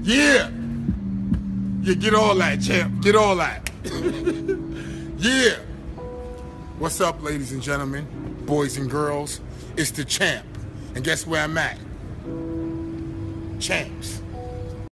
Yeah. Yeah, get all that, champ. Get all that. Yeah. What's up, ladies and gentlemen, boys and girls? It's the champ. And guess where I'm at? Champs.